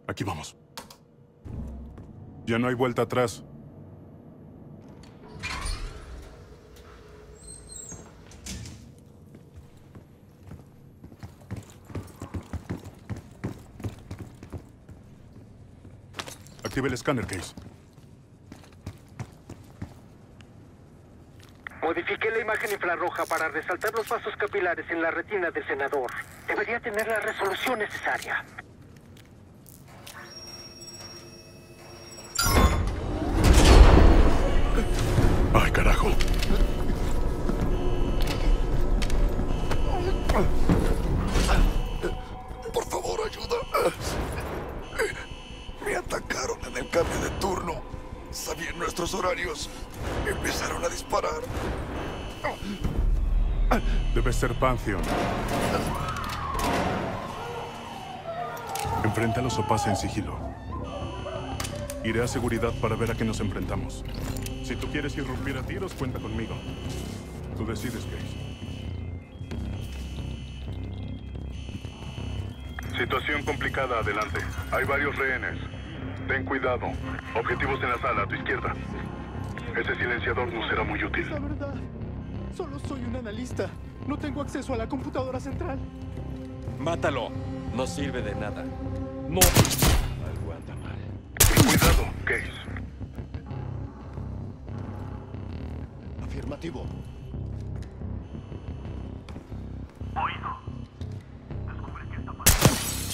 Aquí vamos. Ya no hay vuelta atrás. Active el escáner, Case. Modifiqué la imagen infrarroja para resaltar los vasos capilares en la retina del senador. Debería tener la resolución necesaria. ¡Ay, carajo! Por favor, ayuda. Me atacaron en el cambio de turno. Sabían nuestros horarios. Empezaron a disparar. Debe ser Pantheon. Enfréntalos o pasa en sigilo. Iré a seguridad para ver a qué nos enfrentamos. Si tú quieres irrumpir a tiros, cuenta conmigo. Tú decides, Case. Situación complicada, adelante. Hay varios rehenes. Ten cuidado. Objetivos en la sala, a tu izquierda. Ese silenciador no será muy útil. La verdad, solo soy un analista. No tengo acceso a la computadora central. Mátalo. No sirve de nada. No. Algo anda mal. Cuidado, Case. Afirmativo. Oído. Descubre qué está pasando.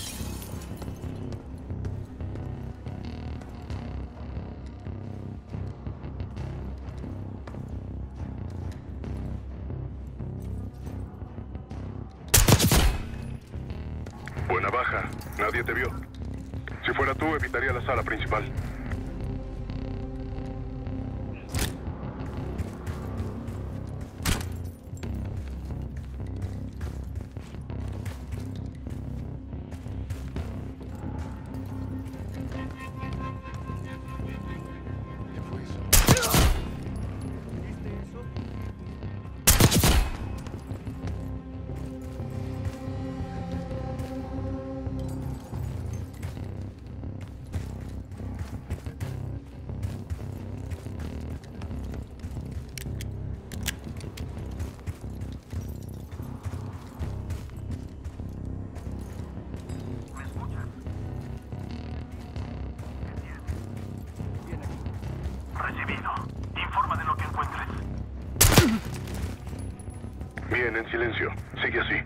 Buena baja. Nadie te vio. Si fuera tú, evitaría la sala principal. ¿Qué fue eso? ¿Viste eso? ¿Me escuchas? Bien aquí. Recibido. Informa de lo que encuentres. Bien, en silencio. Sigue así.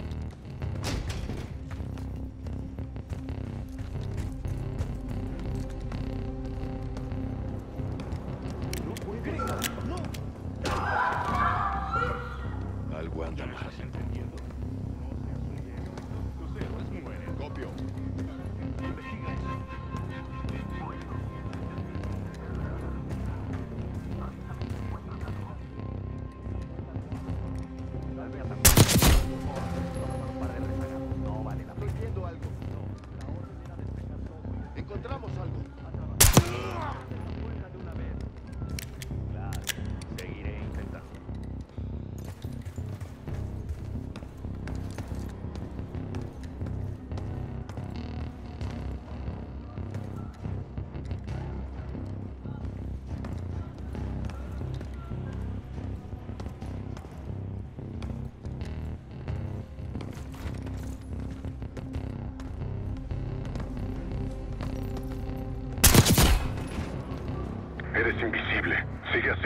Algo anda mal. Copio. No vale la pena. Estoy viendo algo. Encontramos algo. Fuera de una vez. Claro, seguiré intentando. Eres invisible. Sigue así.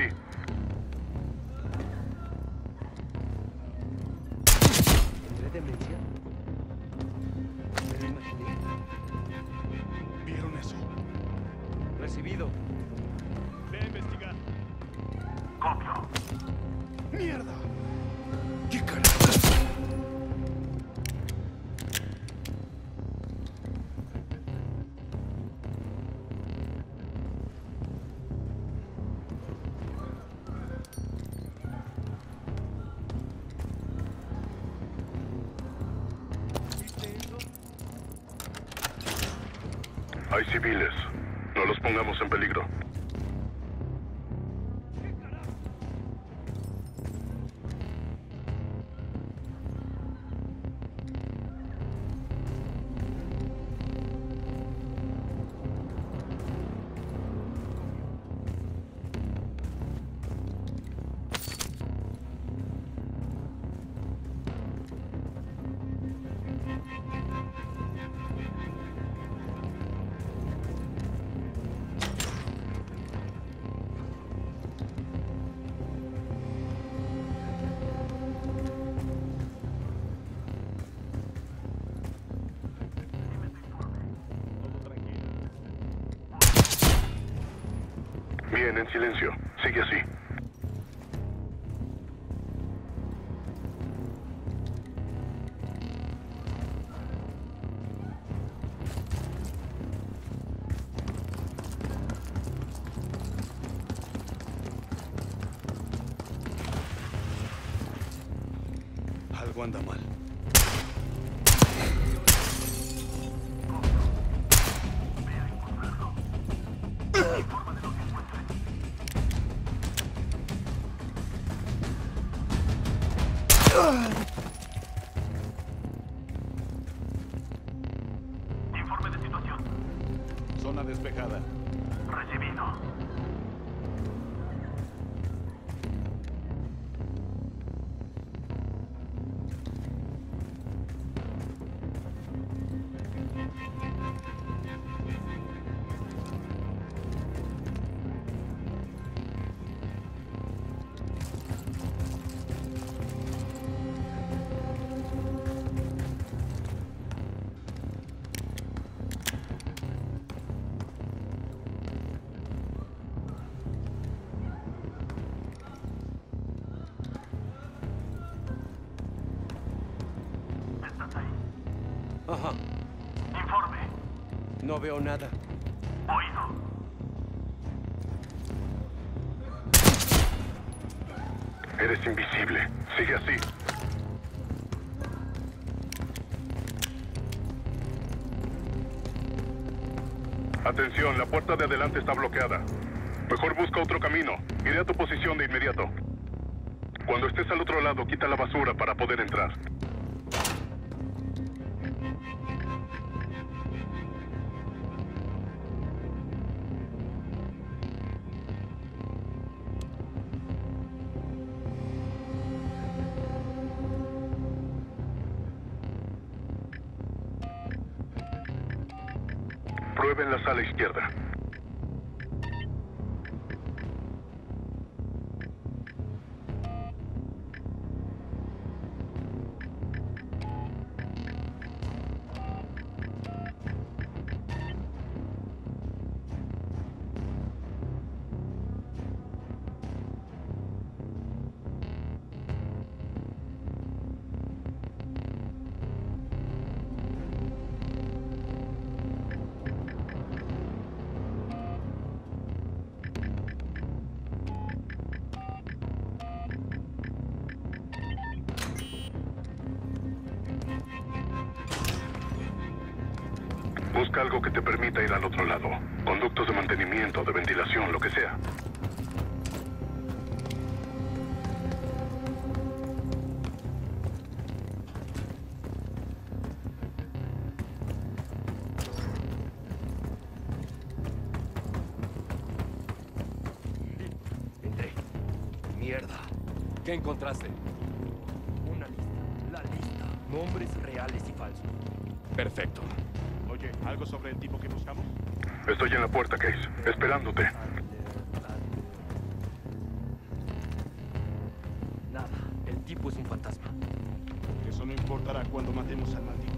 ¿Tendré demencia? ¿Me lo imaginé? ¿Vieron eso? Recibido. Ve a investigar. Copio. ¡Mierda! ¿Qué carajo? ¿Viste eso? Hay civiles. No los pongamos en peligro. Bien, en silencio. Sigue así. Algo anda mal. Informe de situación. Zona despejada. Recibido. ¿Estás ahí? Ajá. Informe. No veo nada. Oído. Eres invisible. Sigue así. Atención, la puerta de adelante está bloqueada. Mejor busca otro camino. Iré a tu posición de inmediato. Cuando estés al otro lado, quita la basura para poder entrar. Prueba en la sala izquierda. Busca algo que te permita ir al otro lado. Conductos de mantenimiento, de ventilación, lo que sea. Entré. Mierda. ¿Qué encontraste? Una lista. La lista. Nombres reales y falsos. Perfecto. Oye, ¿algo sobre el tipo que buscamos? Estoy en la puerta, Case. Esperándote. Nada. El tipo es un fantasma. Eso no importará cuando matemos al maldito.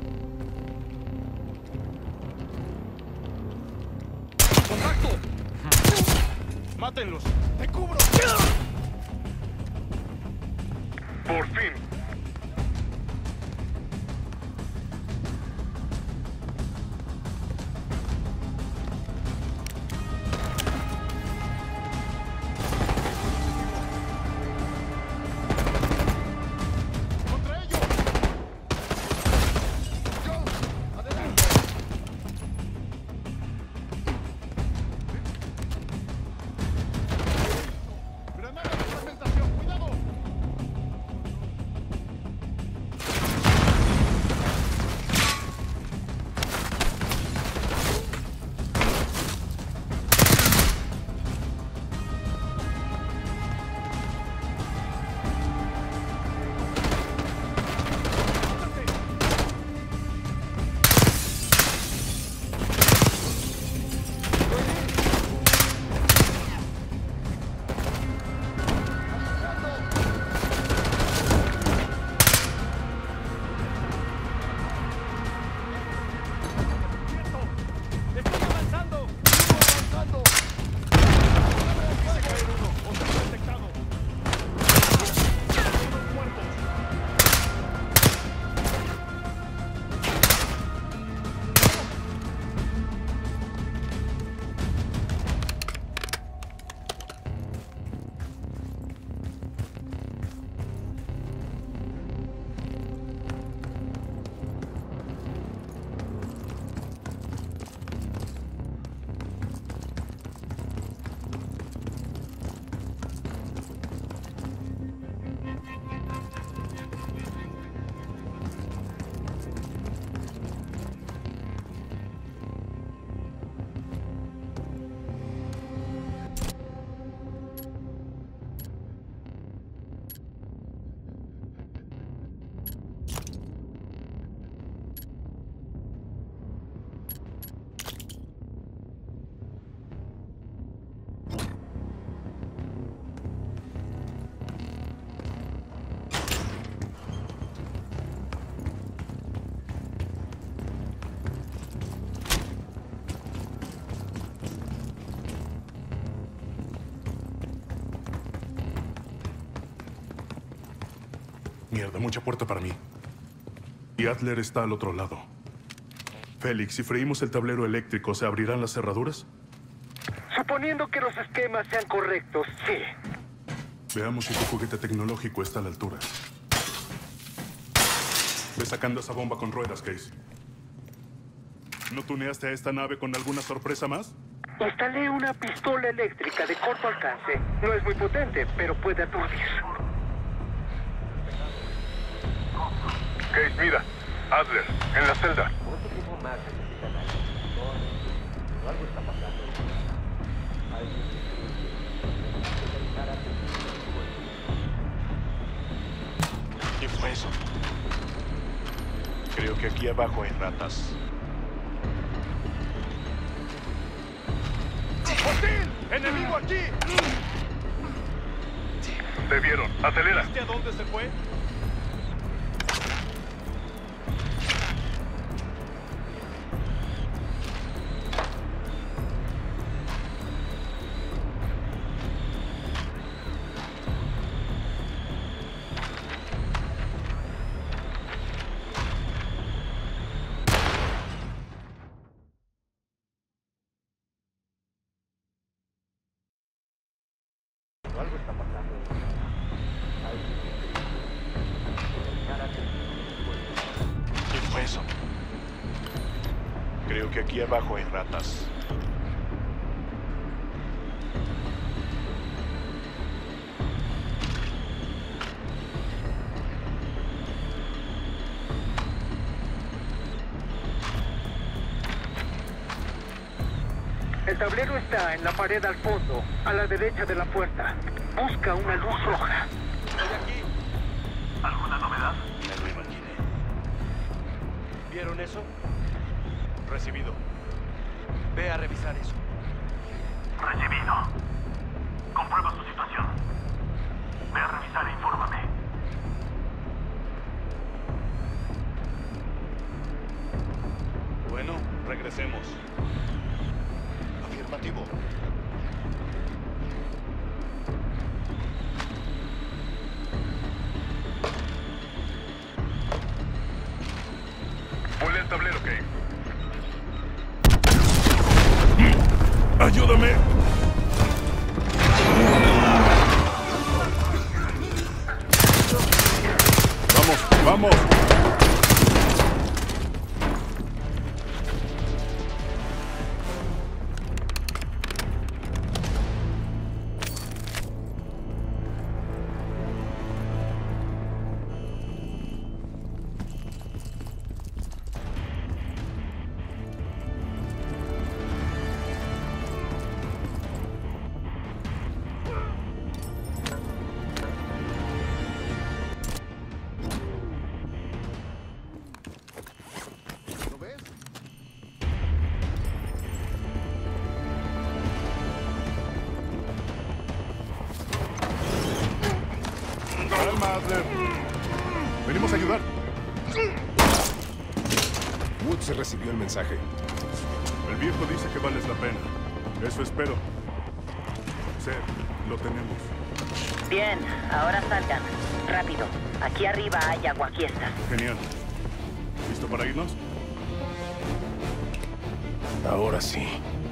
¡Contacto! ¡Mátenlos! ¡Te cubro! ¡Por fin! ¡Contra ellos! ¡Jones! ¡Adelante! ¡Granada de fragmentación! ¡Cuidado! Mierda, mucha puerta para mí. Y Adler está al otro lado. Félix, si freímos el tablero eléctrico, ¿se abrirán las cerraduras? Suponiendo que los esquemas sean correctos, sí. Veamos si tu juguete tecnológico está a la altura. Ve sacando esa bomba con ruedas, Case. ¿No tuneaste a esta nave con alguna sorpresa más? Instalé una pistola eléctrica de corto alcance. No es muy potente, pero puede aturdir. Case, mira. Adler, en la celda. ¿Qué fue eso? Creo que aquí abajo hay ratas. ¡Hostil! ¡Enemigo aquí! Te vieron. Acelera. ¿Viste a dónde se fue? ¿Qué fue eso? Creo que aquí abajo hay ratas. El tablero está en la pared al fondo, a la derecha de la puerta. Busca una luz roja. Estoy aquí. ¿Alguna novedad? Me lo imaginé. ¿Vieron eso? Recibido. Ve a revisar eso. Recibido. Comprueba su situación. Ve a revisar e infórmame. Bueno, regresemos. Afirmativo. Huele el tablero, Case. ¡Ayúdame! ¡Vamos! ¡Vamos! Calma, Adler. Venimos a ayudar. Woods recibió el mensaje. El viejo dice que vales la pena. Eso espero. Seth, lo tenemos. Bien, ahora salgan. Rápido. Aquí arriba hay aguafiestas. Genial. ¿Listo para irnos? Ahora sí.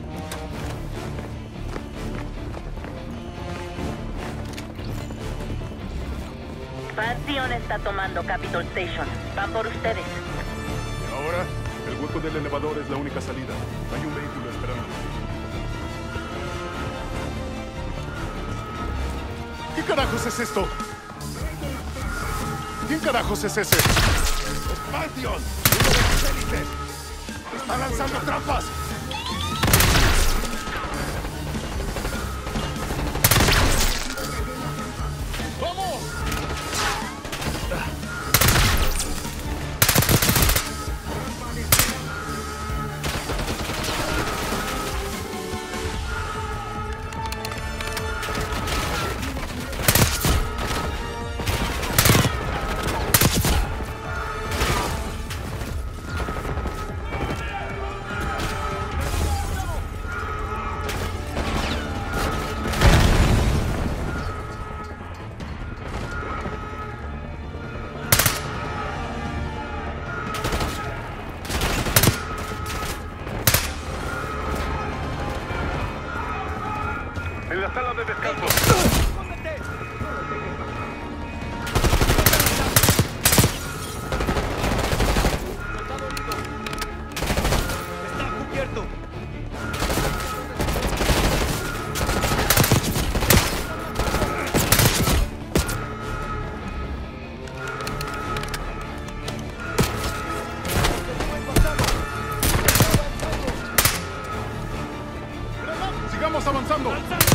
Pantheon está tomando Capitol Station. Van por ustedes. ¿Y ahora? El hueco del elevador es la única salida. Hay un vehículo esperando. ¿Qué carajos es esto? ¿Quién carajos es ese? ¡Es Pantheon! ¡Uno de sus élites! ¡Está lanzando trampas! ¡Lanzando!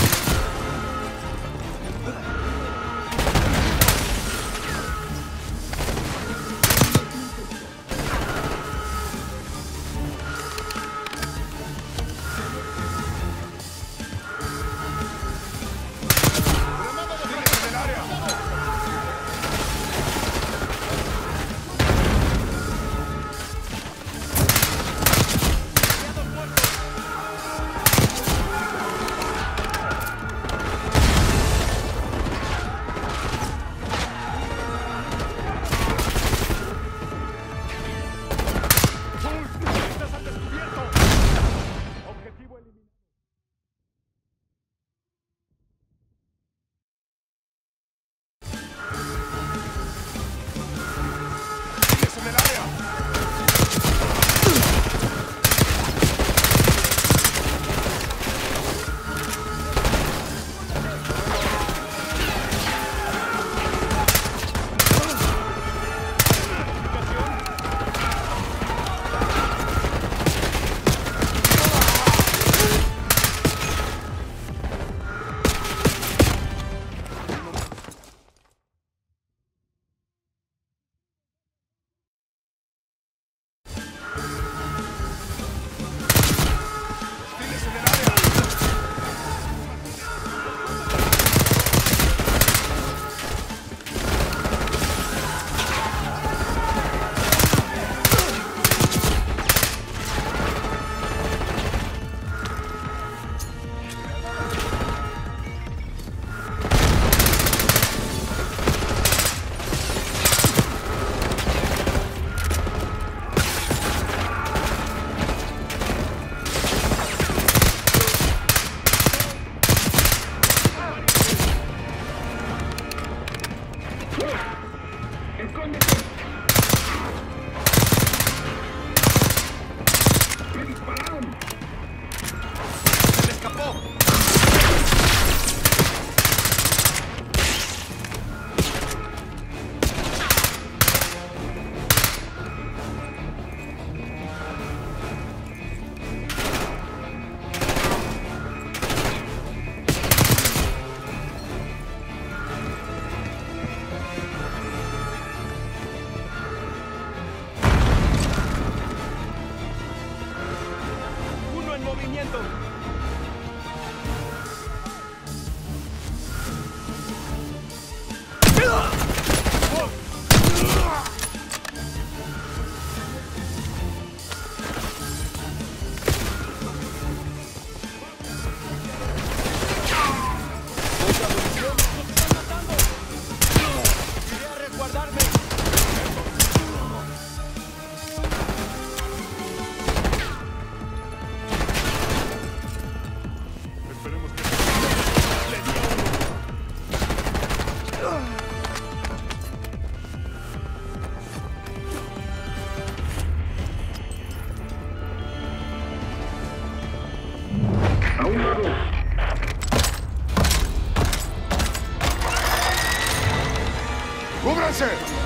¡Cúbranse!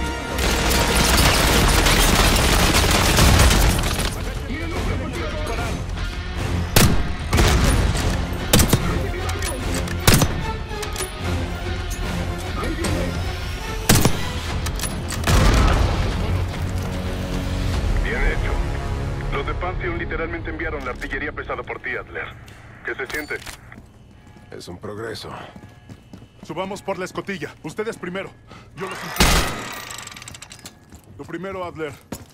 Bien hecho. Los de Pantheon literalmente enviaron la artillería pesada por ti, Adler. ¿Qué se siente? Es un progreso. Subamos por la escotilla. Ustedes primero. Yo los impulso. Lo primero, Adler.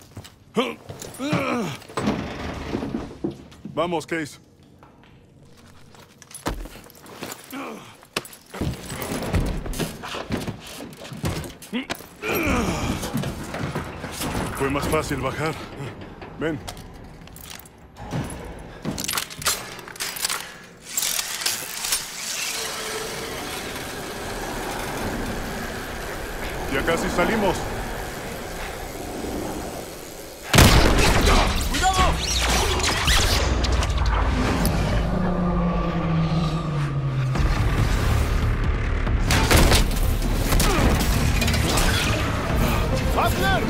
Vamos, Case. Fue más fácil bajar. Ven. Ya casi salimos. ¡Cuidado! ¡Adler!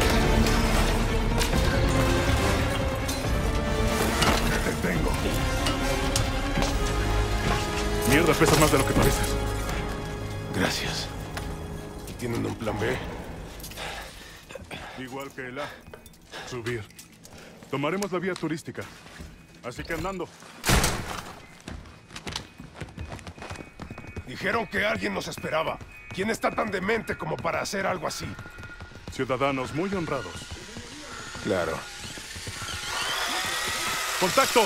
Te tengo. pesas más de lo que pareces. Gracias. ¿Tienen un plan B? Igual que el A. Subir. Tomaremos la vía turística. Así que andando. Dijeron que alguien nos esperaba. ¿Quién está tan demente como para hacer algo así? Ciudadanos muy honrados. Claro. ¡Contacto!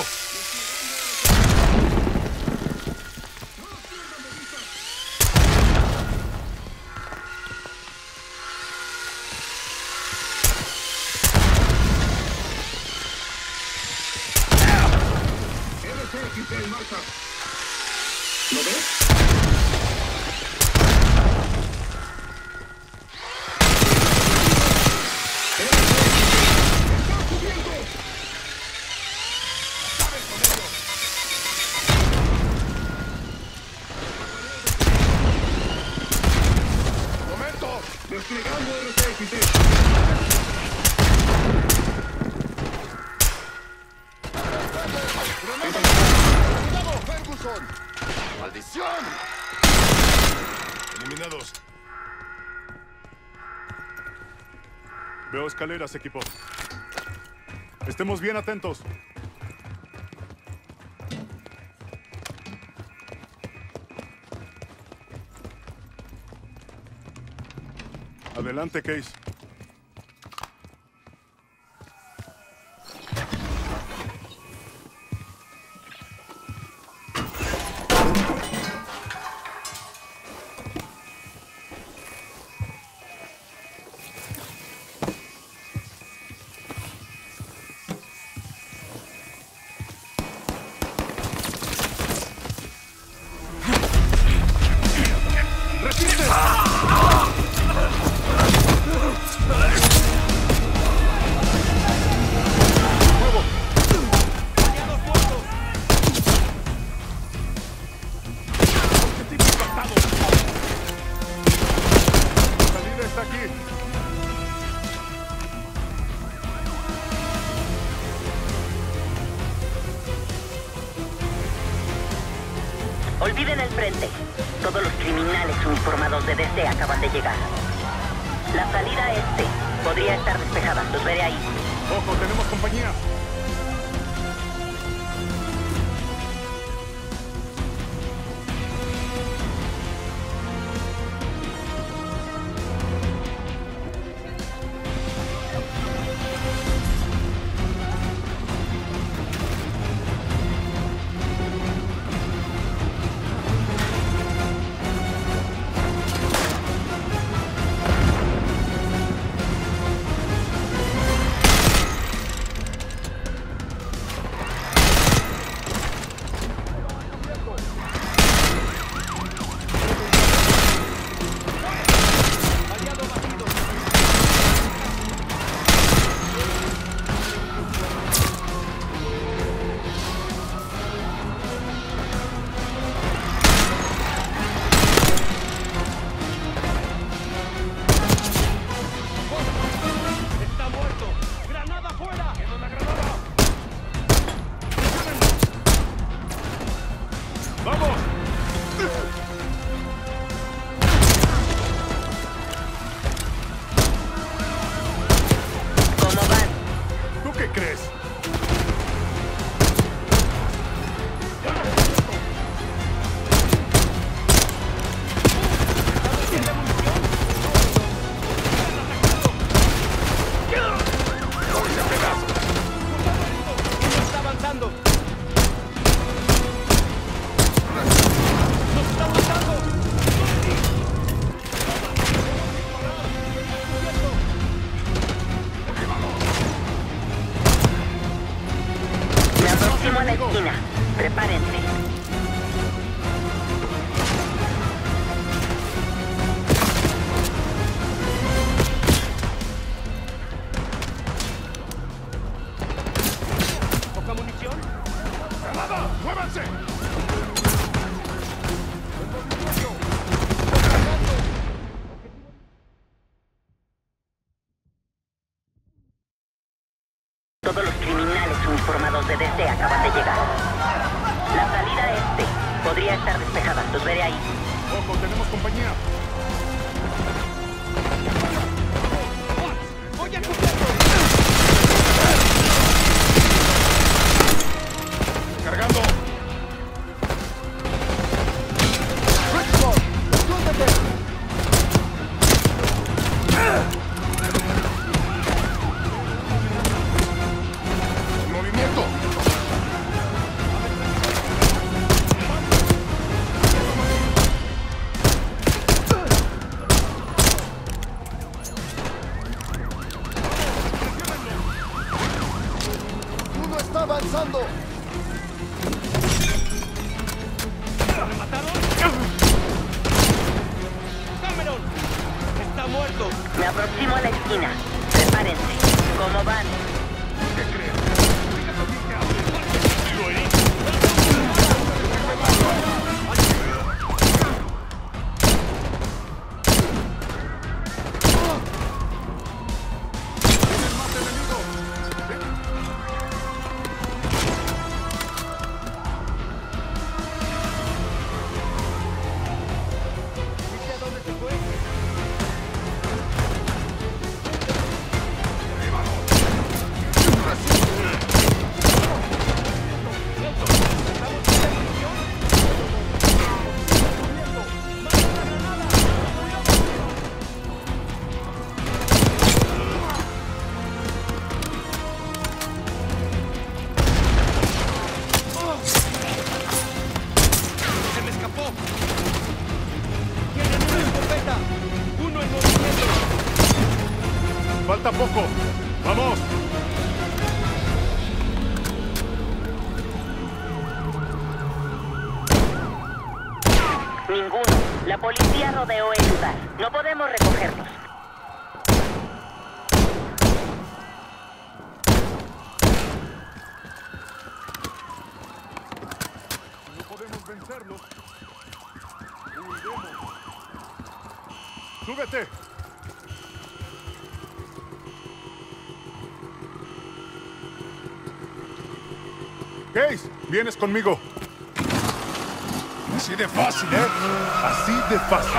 ¿Lo ves? Desplegando RCXD. ¡Cuidado, Ferguson! ¡Maldición! Eliminados. Veo escaleras, equipo. Estemos bien atentos. Adelante, Case. Olviden el frente. Todos los criminales uniformados de DC acaban de llegar. La salida este podría estar despejada. Los veré ahí. ¡Ojo, tenemos compañía! Próximo a la esquina. Prepárense. ¿Poca munición? ¡Granada! ¡Muévanse! Todos los criminales uniformados de DC acaban de llegar. La salida este podría estar despejada. Los veré ahí. Ojo, tenemos compañía. ¡Voy a cubrirlo! ¡Cargando! ¡En movimiento! ¡Uno está avanzando! ¿Me mataron? ¡Cameron! ¡Está muerto! Me aproximo a la esquina. Prepárense. ¿Cómo van? ¡Se me escapó! ¡Tienen una escopeta! ¡Uno en movimiento! Falta poco. ¡Vamos! Ninguno. La policía rodeó el lugar. No podemos recogerlos. No podemos vencerlos. Huiremos. ¡Súbete! Case, vienes conmigo. Así de fácil, ¿eh? Así de fácil.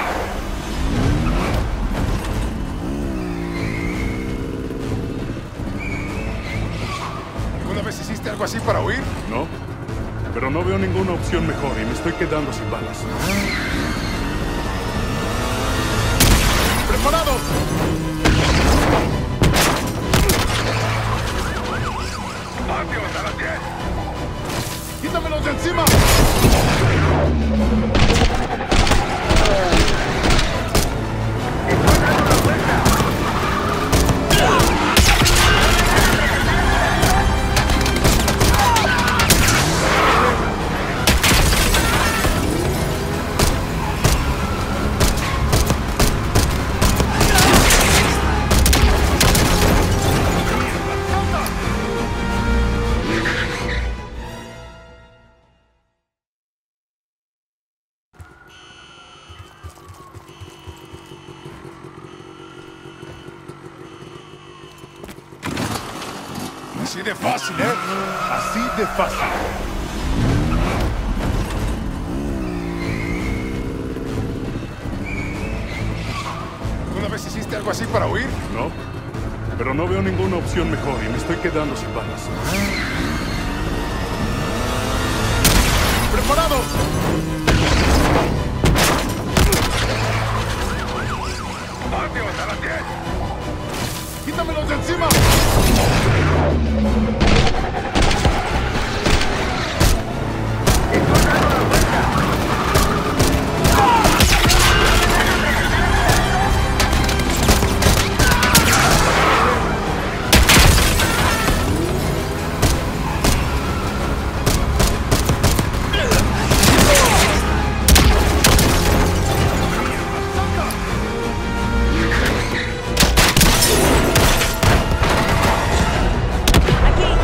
¿Alguna vez hiciste algo así para huir? No, pero no veo ninguna opción mejor y me estoy quedando sin balas. ¡Preparados! ¡Patios a las 10! ¡Quítamelos de encima! Así de fácil, ¿eh? Así de fácil. ¿Alguna vez hiciste algo así para huir? No, pero no veo ninguna opción mejor y me estoy quedando sin balas. ¡Preparados! ¡Patios a las 10! ¡Quítamelos de encima! Aquí.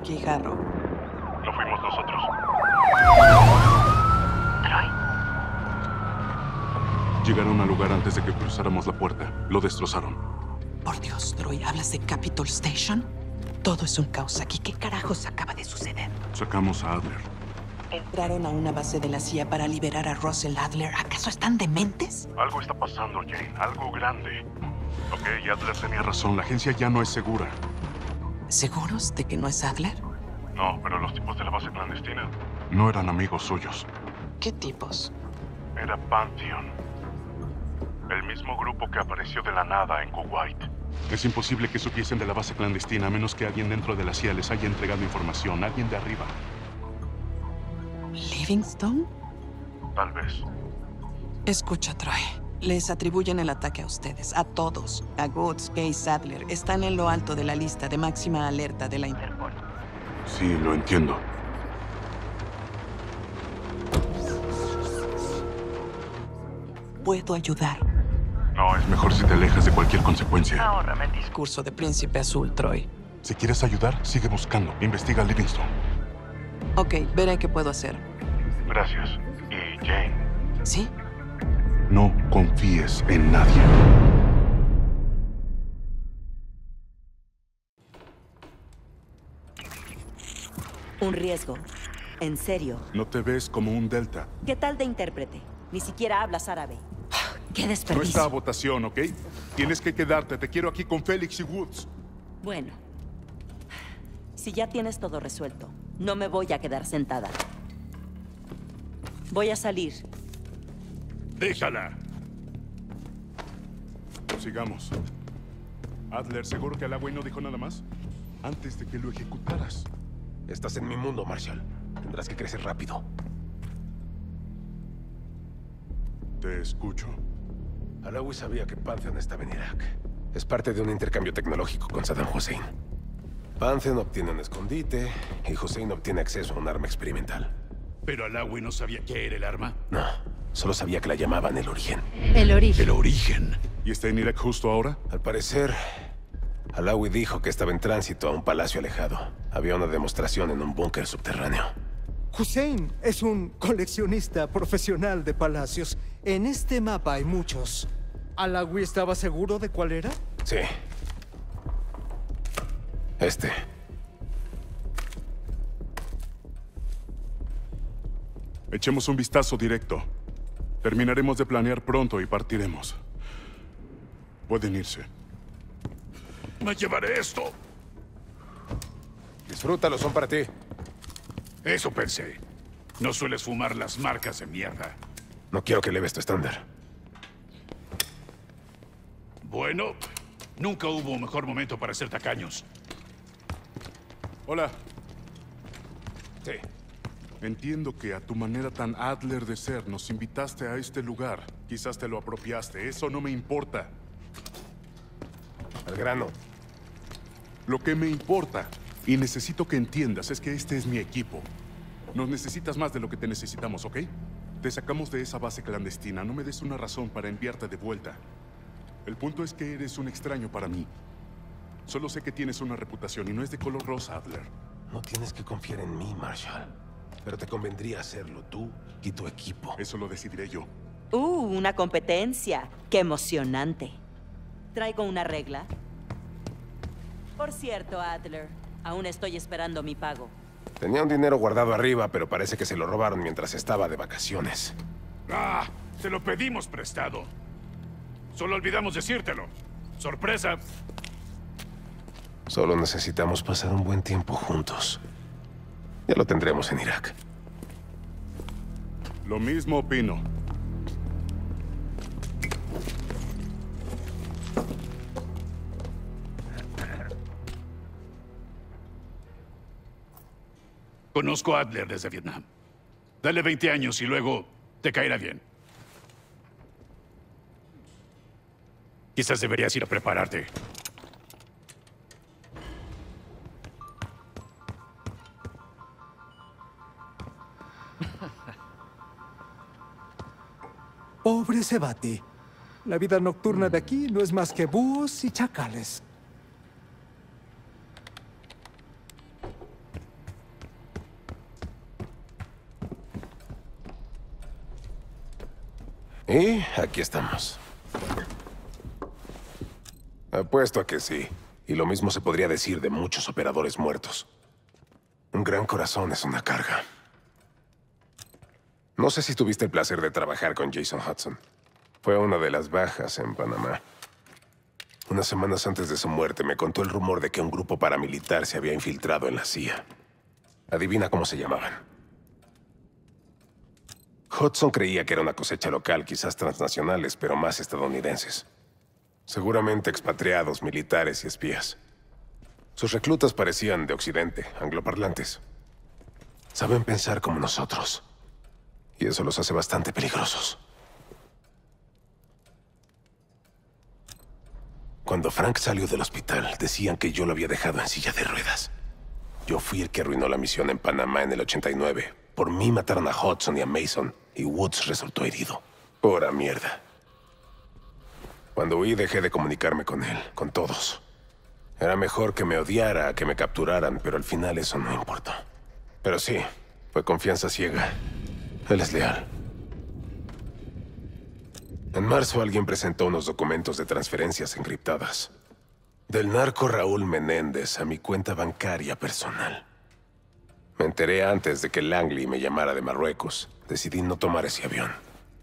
Jackie Harrow? No fuimos nosotros. Llegaron al lugar antes de que cruzáramos la puerta. Lo destrozaron. Por Dios, Troy, ¿hablas de Capitol Station? Todo es un caos aquí. ¿Qué carajos acaba de suceder? Sacamos a Adler. Entraron a una base de la CIA para liberar a Russell Adler. ¿Acaso están dementes? Algo está pasando, Jane. Algo grande. Ok, Adler tenía razón. La agencia ya no es segura. ¿Seguros de que no es Adler? No, pero los tipos de la base clandestina no eran amigos suyos. ¿Qué tipos? Era Pantheon. El mismo grupo que apareció de la nada en Kuwait. Es imposible que supiesen de la base clandestina a menos que alguien dentro de la CIA les haya entregado información. Alguien de arriba. ¿Livingstone? Tal vez. Escucha, Troy. Les atribuyen el ataque a ustedes, a todos. A Woods, Case, Adler. Están en lo alto de la lista de máxima alerta de la Interpol. Sí, lo entiendo. Puedo ayudar. No, es mejor si te alejas de cualquier consecuencia. Ahórrame el discurso de Príncipe Azul, Troy. Si quieres ayudar, sigue buscando. Investiga a Livingstone. Ok, veré qué puedo hacer. Gracias. Y Jane. ¿Sí? No confíes en nadie. Un riesgo. En serio. No te ves como un Delta. ¿Qué tal de intérprete? Ni siquiera hablas árabe. ¡Qué No desperdicio! está a votación, ¿ok? Tienes que quedarte. Te quiero aquí con Félix y Woods. Bueno. Si ya tienes todo resuelto, no me voy a quedar sentada. Voy a salir. Déjala. Sigamos. Adler, ¿seguro que Alawi no dijo nada más? Antes de que lo ejecutaras. Estás en mi mundo, Marshall. Tendrás que crecer rápido. Te escucho. Alawi sabía que Pantheon estaba en Irak. Es parte de un intercambio tecnológico con Saddam Hussein. Pantheon obtiene un escondite y Hussein obtiene acceso a un arma experimental. ¿Pero Alawi no sabía qué era el arma? No, solo sabía que la llamaban el Origen. El origen. El origen. ¿Y está en Irak justo ahora? Al parecer, Alawi dijo que estaba en tránsito a un palacio alejado. Había una demostración en un búnker subterráneo. Hussein es un coleccionista profesional de palacios. En este mapa hay muchos. ¿Alawi estaba seguro de cuál era? Sí. Este. Echemos un vistazo directo. Terminaremos de planear pronto y partiremos. Pueden irse. Me llevaré esto. Disfrútalo, son para ti. Eso pensé. No sueles fumar las marcas de mierda. No quiero que eleves tu estándar. Bueno, nunca hubo un mejor momento para ser tacaños. Hola. Sí. Entiendo que a tu manera tan Adler de ser nos invitaste a este lugar. Quizás te lo apropiaste. Eso no me importa. Al grano. Lo que me importa, y necesito que entiendas, es que este es mi equipo. Nos necesitas más de lo que te necesitamos, ¿ok? Te sacamos de esa base clandestina. No me des una razón para enviarte de vuelta. El punto es que eres un extraño para mí. Solo sé que tienes una reputación y no es de color rosa, Adler. No tienes que confiar en mí, Marshall. Pero te convendría hacerlo tú y tu equipo. Eso lo decidiré yo. Una competencia. ¡Qué emocionante! Traigo una regla. Por cierto, Adler, aún estoy esperando mi pago. Tenía un dinero guardado arriba, pero parece que se lo robaron mientras estaba de vacaciones. ¡Ah! Te lo pedimos prestado. Solo olvidamos decírtelo. ¡Sorpresa! Solo necesitamos pasar un buen tiempo juntos. Ya lo tendremos en Irak. Lo mismo opino. Conozco a Adler desde Vietnam. Dale 20 años y luego te caerá bien. Quizás deberías ir a prepararte. Pobre Sebati. La vida nocturna de aquí no es más que búhos y chacales. Y aquí estamos. Apuesto a que sí. Y lo mismo se podría decir de muchos operadores muertos. Un gran corazón es una carga. No sé si tuviste el placer de trabajar con Jason Hudson. Fue una de las bajas en Panamá. Unas semanas antes de su muerte me contó el rumor de que un grupo paramilitar se había infiltrado en la CIA. Adivina cómo se llamaban. Hudson creía que era una cosecha local, quizás transnacionales, pero más estadounidenses. Seguramente expatriados, militares y espías. Sus reclutas parecían de Occidente, angloparlantes. Saben pensar como nosotros. Y eso los hace bastante peligrosos. Cuando Frank salió del hospital, decían que yo lo había dejado en silla de ruedas. Yo fui el que arruinó la misión en Panamá en el 89. Por mí mataron a Hudson y a Mason, y Woods resultó herido. Pura mierda. Cuando huí, dejé de comunicarme con él, con todos. Era mejor que me odiara a que me capturaran, pero al final eso no importó. Pero sí, fue confianza ciega. Él es leal. En marzo alguien presentó unos documentos de transferencias encriptadas. Del narco Raúl Menéndez a mi cuenta bancaria personal. Me enteré antes de que Langley me llamara de Marruecos. Decidí no tomar ese avión.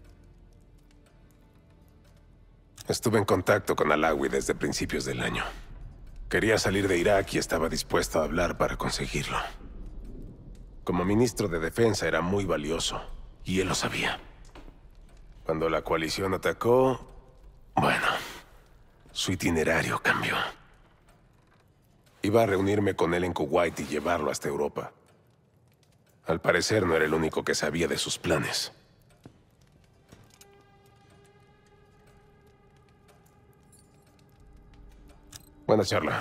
Estuve en contacto con Alawi desde principios del año. Quería salir de Irak y estaba dispuesto a hablar para conseguirlo. Como ministro de Defensa era muy valioso, y él lo sabía. Cuando la coalición atacó, bueno, su itinerario cambió. Iba a reunirme con él en Kuwait y llevarlo hasta Europa. Al parecer no era el único que sabía de sus planes. Buena charla.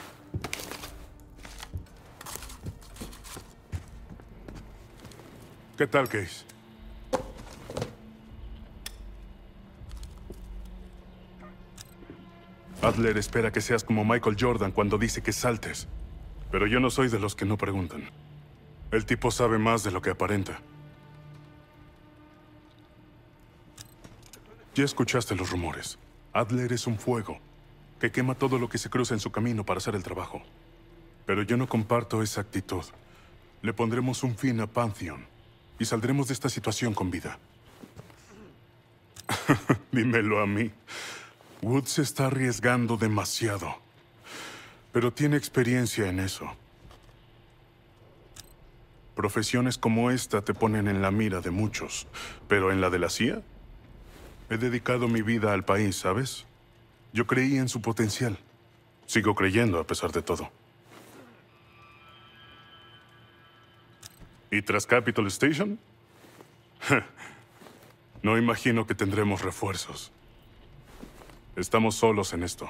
¿Qué tal, Case? Adler espera que seas como Michael Jordan cuando dice que saltes. Pero yo no soy de los que no preguntan. El tipo sabe más de lo que aparenta. Ya escuchaste los rumores. Adler es un fuego que quema todo lo que se cruza en su camino para hacer el trabajo. Pero yo no comparto esa actitud. Le pondremos un fin a Pantheon y saldremos de esta situación con vida. Dímelo a mí. Woods se está arriesgando demasiado, pero tiene experiencia en eso. Profesiones como esta te ponen en la mira de muchos, pero en la de la CIA, he dedicado mi vida al país, ¿sabes? Yo creí en su potencial. Sigo creyendo a pesar de todo. ¿Y tras Capitol Station? No imagino que tendremos refuerzos. Estamos solos en esto.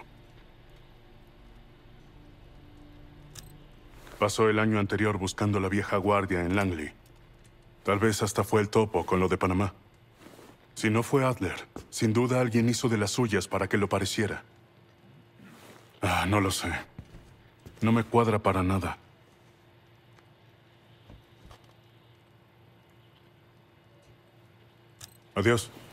Pasó el año anterior buscando la vieja guardia en Langley. Tal vez hasta fue el topo con lo de Panamá. Si no fue Adler, sin duda alguien hizo de las suyas para que lo pareciera. No lo sé. No me cuadra para nada. Adiós.